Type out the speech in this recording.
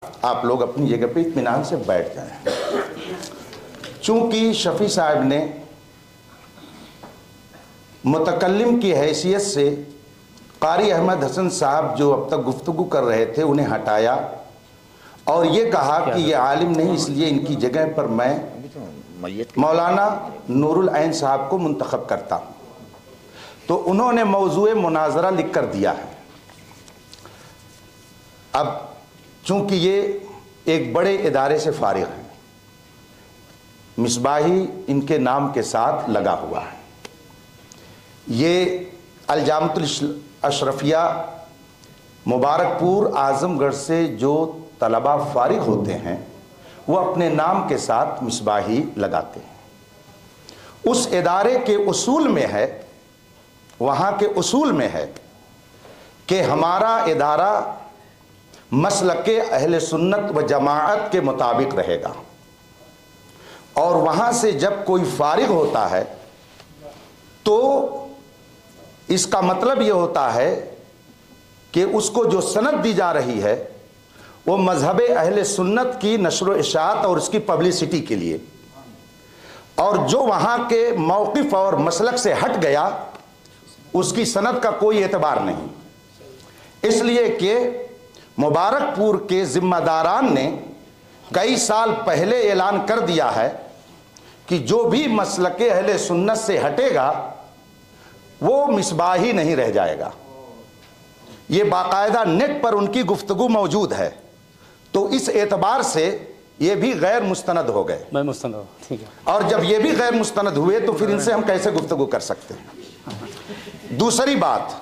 آپ لوگ اپنی جگہ پہ اطمینان سے بیٹھ جائیں۔ چونکہ شفیع صاحب نے متکلم کی حیثیت سے قاری احمد حسن صاحب جو اب تک گفتگو کر رہے تھے انہیں ہٹایا اور یہ کہا کہ یہ عالم نہیں، اس لیے ان کی جگہ پر میں مولانا نور العین صاحب کو منتخب کرتا ہوں۔ تو انہوں نے موضوع مناظرہ لکھ کر دیا ہے۔ اب چونکہ یہ ایک بڑے ادارے سے فارغ ہیں، مصباحی ان کے نام کے ساتھ لگا ہوا ہے، یہ الجامعۃ الاشرفیہ مبارک پور اعظم گڑھ سے جو طلباء فارغ ہوتے ہیں وہ اپنے نام کے ساتھ مصباحی لگاتے ہیں۔ اس ادارے کے اصول میں ہے، وہاں کے اصول میں ہے کہ ہمارا ادارہ مسلک اہل سنت و جماعت کے مطابق رہے گا، اور وہاں سے جب کوئی فارغ ہوتا ہے تو اس کا مطلب یہ ہوتا ہے کہ اس کو جو سند دی جا رہی ہے وہ مذہب اہل سنت کی نشر و اشاعت اور اس کی پبلسٹی کے لیے، اور جو وہاں کے موقف اور مسلک سے ہٹ گیا اس کی سند کا کوئی اعتبار نہیں، اس لیے کہ مبارک پور کے ذمہ داران نے کئی سال پہلے اعلان کر دیا ہے کہ جو بھی مسلک اہل سنت سے ہٹے گا وہ مصباحی نہیں رہ جائے گا۔ یہ باقاعدہ نیٹ پر ان کی گفتگو موجود ہے، تو اس اعتبار سے یہ بھی غیر مستند ہو گئے۔ میں مستند ہوں، ٹھیک ہے۔ اور جب یہ بھی غیر مستند ہوئے تو پھر ان سے ہم کیسے گفتگو کر سکتے ہیں؟ دوسری بات،